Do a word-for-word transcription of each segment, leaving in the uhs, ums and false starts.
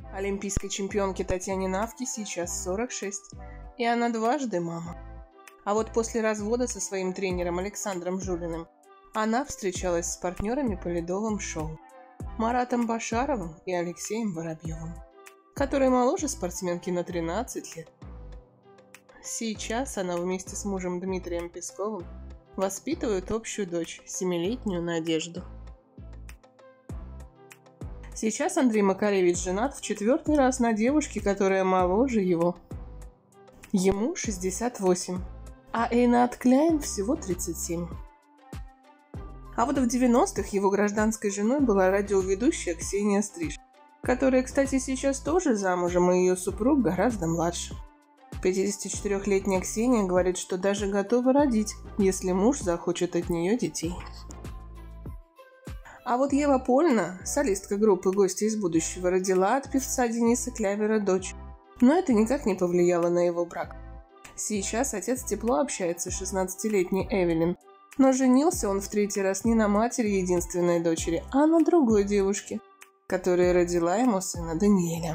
Олимпийской чемпионке Татьяне Навке сейчас сорок шесть, и она дважды мама. А вот после развода со своим тренером Александром Жулиным она встречалась с партнерами по ледовым шоу Маратом Башаровым и Алексеем Воробьевым, которые моложе спортсменки на тринадцать лет. Сейчас она вместе с мужем Дмитрием Песковым воспитывает общую дочь, семилетнюю Надежду. Сейчас Андрей Макаревич женат в четвертый раз на девушке, которая моложе его. Ему шестьдесят восемь, а Эйнат Кляйн всего тридцать семь. А вот в девяностых его гражданской женой была радиоведущая Ксения Стриж, которая, кстати, сейчас тоже замужем, и ее супруг гораздо младше. пятидесятичетырёхлетняя Ксения говорит, что даже готова родить, если муж захочет от нее детей. А вот Ева Польна, солистка группы «Гости из будущего», родила от певца Дениса Клявера дочь, но это никак не повлияло на его брак. Сейчас отец тепло общается с шестнадцатилетней Эвелин, но женился он в третий раз не на матери единственной дочери, а на другой девушке, которая родила ему сына Даниэля.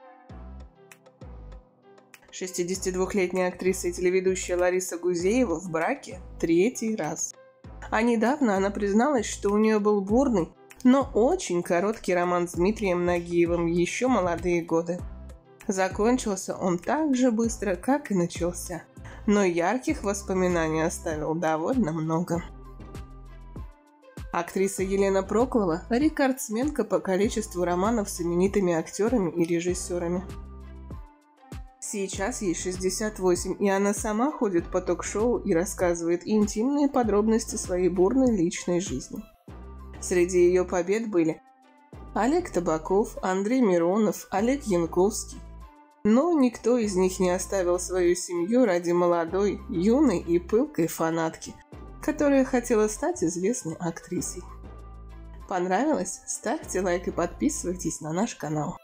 шестидесятидвухлетняя актриса и телеведущая Лариса Гузеева в браке третий раз. А недавно она призналась, что у нее был бурный, но очень короткий роман с Дмитрием Нагиевым еще молодые годы. Закончился он так же быстро, как и начался, но ярких воспоминаний оставил довольно много. Актриса Елена Проклова – рекордсменка по количеству романов с именитыми актерами и режиссерами. Сейчас ей шестьдесят восемь, и она сама ходит по ток-шоу и рассказывает интимные подробности своей бурной личной жизни. Среди ее побед были Олег Табаков, Андрей Миронов, Олег Янковский. Но никто из них не оставил свою семью ради молодой, юной и пылкой фанатки, которая хотела стать известной актрисой. Понравилось? Ставьте лайк и подписывайтесь на наш канал.